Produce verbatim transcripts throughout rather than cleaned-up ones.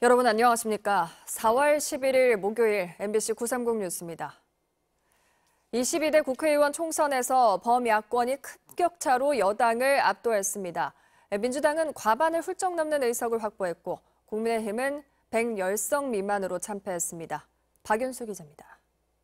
여러분 안녕하십니까? 사월 십일일 목요일 엠비씨 구삼공 뉴스입니다. 이십이 대 국회의원 총선에서 범야권이 큰 격차로 여당을 압도했습니다. 민주당은 과반을 훌쩍 넘는 의석을 확보했고 국민의힘은 백십 석 미만으로 참패했습니다. 박윤수 기자입니다.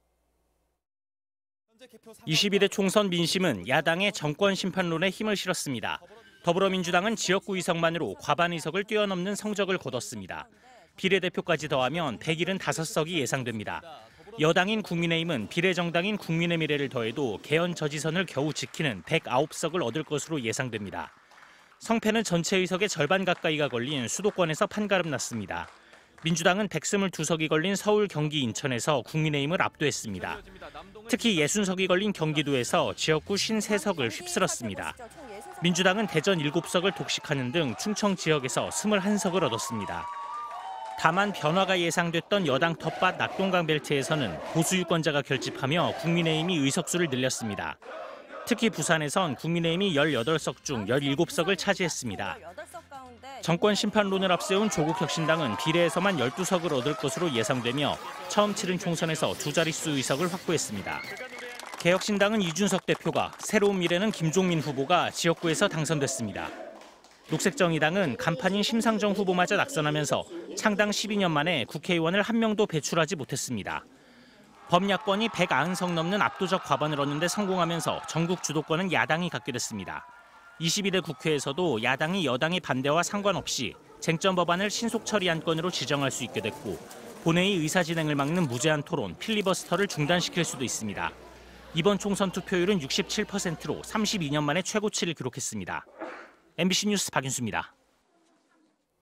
이십이 대 총선 민심은 야당의 정권 심판론에 힘을 실었습니다. 더불어민주당은 지역구 의석만으로 과반 의석을 뛰어넘는 성적을 거뒀습니다. 비례대표까지 더하면 백칠십오 석이 예상됩니다. 여당인 국민의힘은 비례정당인 국민의 미래를 더해도 개헌 저지선을 겨우 지키는 백구 석을 얻을 것으로 예상됩니다. 성패는 전체 의석의 절반 가까이가 걸린 수도권에서 판가름 났습니다. 민주당은 백이십이 석이 걸린 서울, 경기, 인천에서 국민의힘을 압도했습니다. 특히 육십 석이 걸린 경기도에서 지역구 오십삼 석을 휩쓸었습니다. 민주당은 대전 일곱 석을 독식하는 등 충청 지역에서 이십일 석을 얻었습니다. 다만 변화가 예상됐던 여당 텃밭 낙동강 벨트에서는 보수 유권자가 결집하며 국민의힘이 의석수를 늘렸습니다. 특히 부산에선 국민의힘이 십팔 석 중 십칠 석을 차지했습니다. 정권 심판론을 앞세운 조국혁신당은 비례에서만 십이 석을 얻을 것으로 예상되며 처음 치른 총선에서 두 자릿수 의석을 확보했습니다. 개혁신당은 이준석 대표가, 새로운 미래는 김종민 후보가 지역구에서 당선됐습니다. 녹색정의당은 간판인 심상정 후보마저 낙선하면서 창당 십이 년 만에 국회의원을 한 명도 배출하지 못했습니다. 범야권이 백구십 석 넘는 압도적 과반을 얻는 데 성공하면서 전국 주도권은 야당이 갖게 됐습니다. 이십이 대 국회에서도 야당이 여당의 반대와 상관없이 쟁점 법안을 신속 처리 안건으로 지정할 수 있게 됐고 본회의 의사 진행을 막는 무제한 토론, 필리버스터를 중단시킬 수도 있습니다. 이번 총선 투표율은 육십칠 퍼센트로 삼십이 년 만에 최고치를 기록했습니다. 엠비씨 뉴스 박윤수입니다.